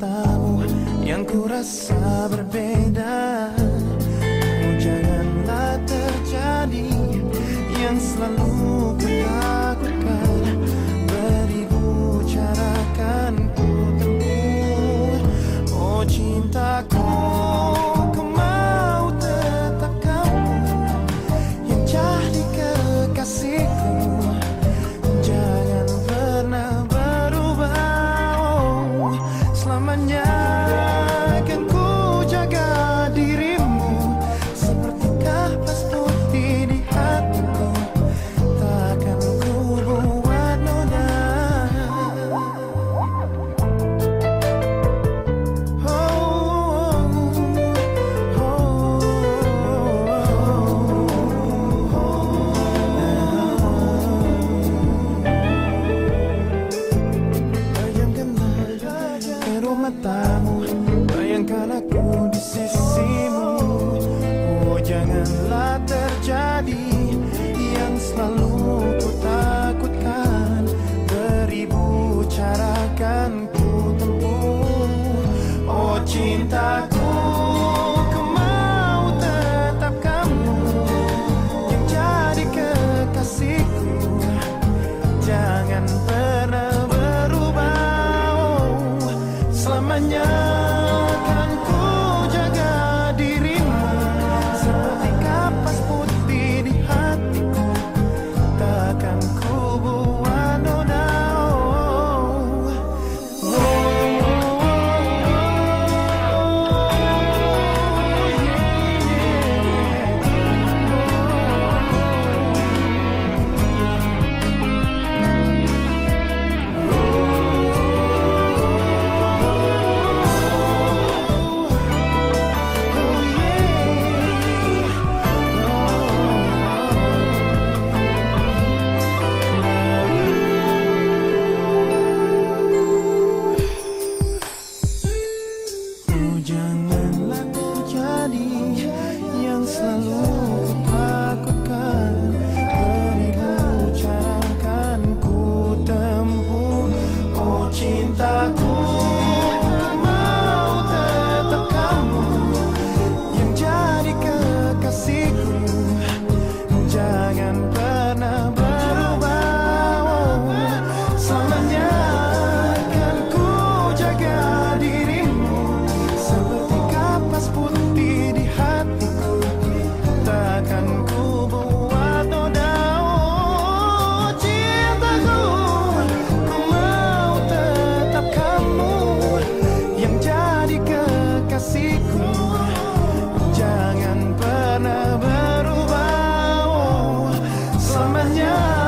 matamu yang ku rasa berbeda. Oh, janganlah terjadi yang selalu ku takutkan. Beribu cara kan ku tempuh. Oh cintaku, ku mau tetap kamu yang jadi kekasihku. Jangan pernah berubah, oh, selamanya akan ku jaga dirimu seperti kapas putih di hatiku. Takkan ku buat noda. Matamu, bayangkan aku di sisimu. Oh janganlah terjadi yang selalu ku takutkan. Beribu cara kan ku tempuh. Oh cintaku, ku mau tetap kamu yang jadi kekasihku. Jangan pernah selamanya akan ku jaga dirimu seperti kapas putih di hatiku. Takkan ku buat noda. Janganlah terjadi yang selalu ku takutkan. Beribu cara kan ku tempuh. Oh cintaku, ku mau tetap kamu yang jadi kekasihku. Jangan pernah berubah, oh, selamanya akan ku jaga dirimu seperti kapas putih di hatiku. Takkan ku buat noda. Oh cintaku, ku mau tetap kamu yang jadi kekasihku. Jangan pernah berubah, oh, selamanya